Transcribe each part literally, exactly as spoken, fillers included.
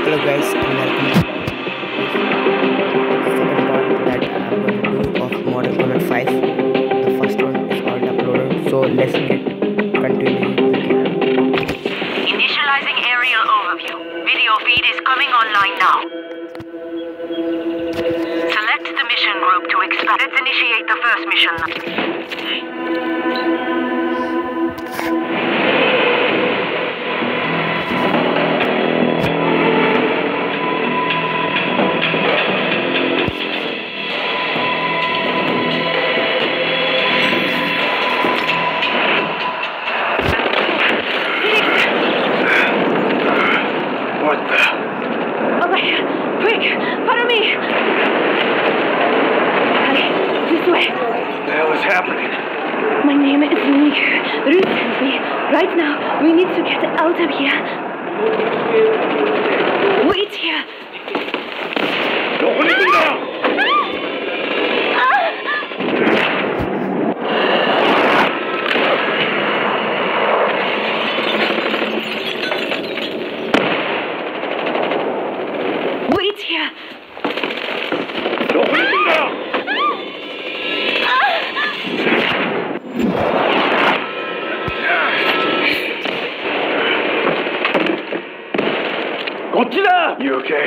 Hello guys and welcome to the second part that I'm going to do of Modern Combat five. The first one is already uploaded, so let's get continuing the game. Initializing aerial overview. Video feed is coming online now. Select the mission group to expand. Let's initiate the first mission. Right now, we need to get out of here. Wait here. Wait here. You okay?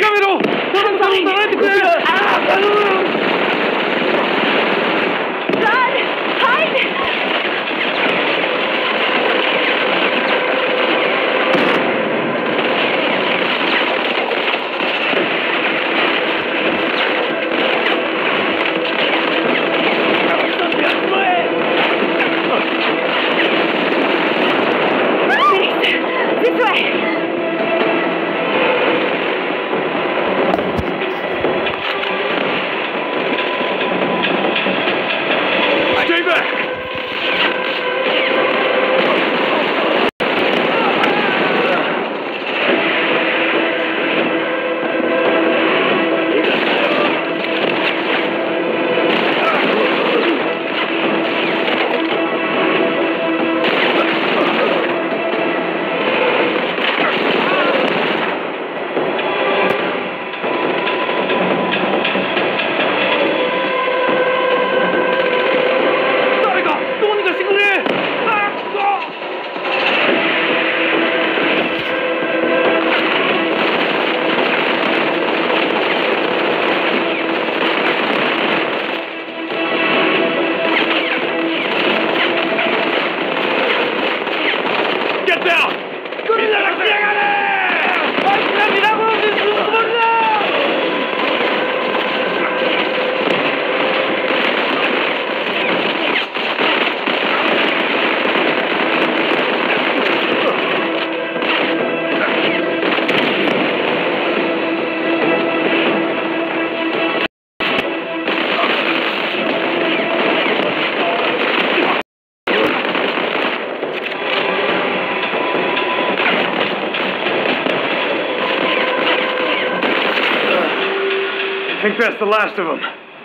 I think that's the last of them.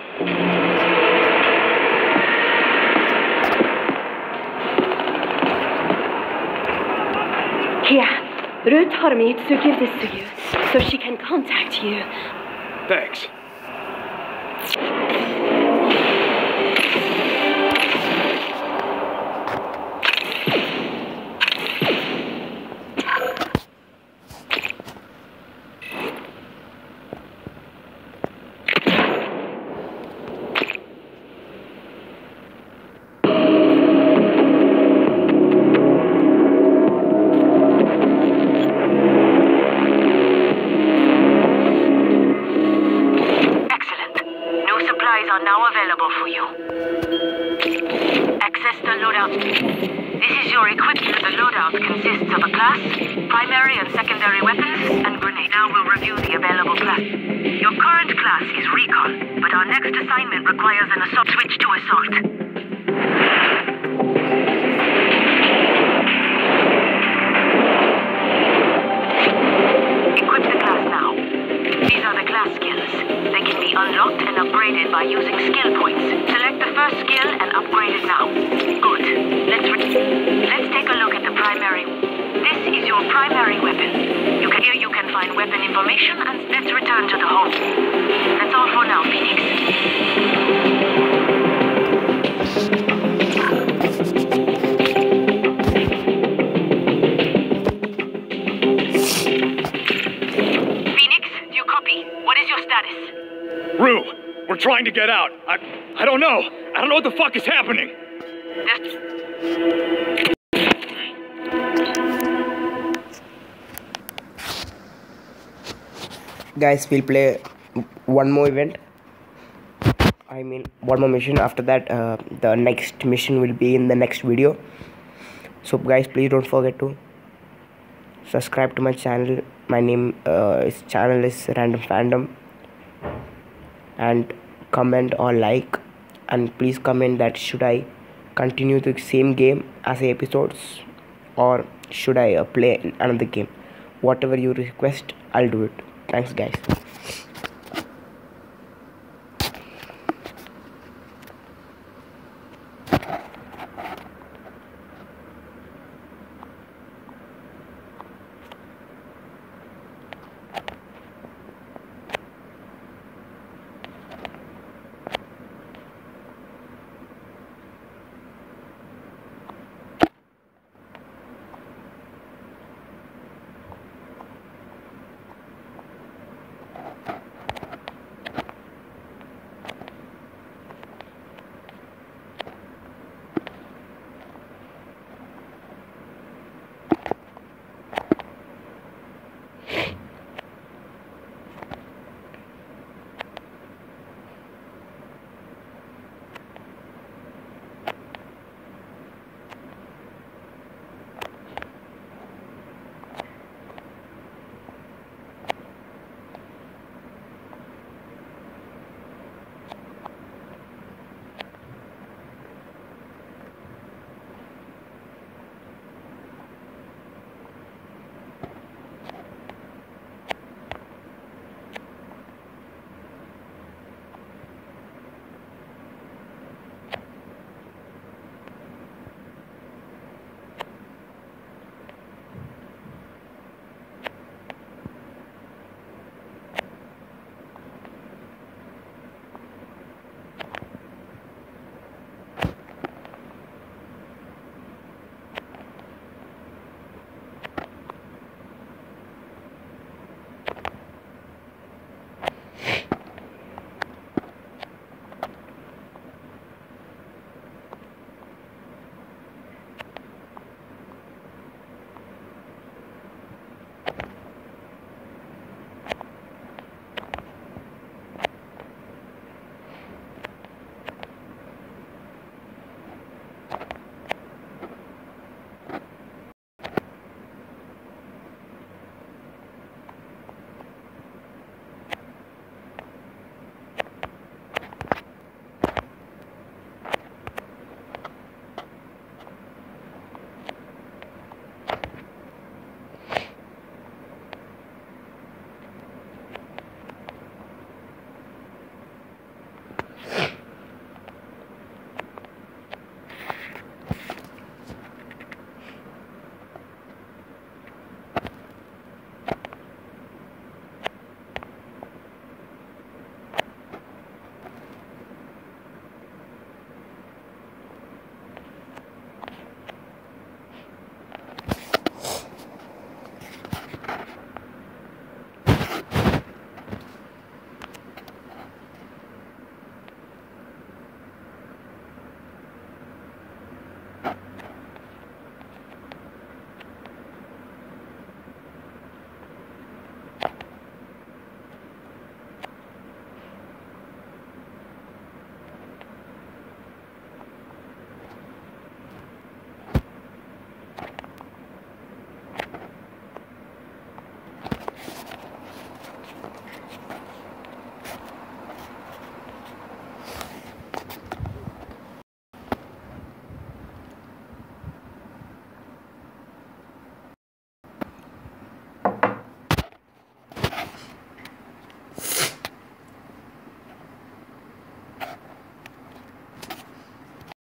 Here, Ruth told me to give this to you, so she can contact you. Thanks. Are now available for you. Access the loadout. This is your equipment. The loadout consists of a class, primary and secondary weapons, and grenade. Now we'll review the available class. Your current class is Recon, but our next assignment requires an assault. Switch to Assault. Equip the class now. These are the class skills. They can be unlocked and upgraded by using skill points. Select the first skill and upgrade it now. Good. Let's re Let's take a look at the primary. This is your primary weapon. You can here you can find weapons. weapon information and let's return to the home. That's all for now, Phoenix. Phoenix, do you copy? What is your status? Rue, we're trying to get out. I, I don't know. I don't know what the fuck is happening. This- Guys, we'll play one more event. I mean, one more mission. After that, uh, the next mission will be in the next video. So, guys, please don't forget to subscribe to my channel. My name, uh, is channel is Random Fandom, and comment or like, and please comment that should I continue the same game as the episodes, or should I uh, play another game. Whatever you request, I'll do it. Thanks, guys.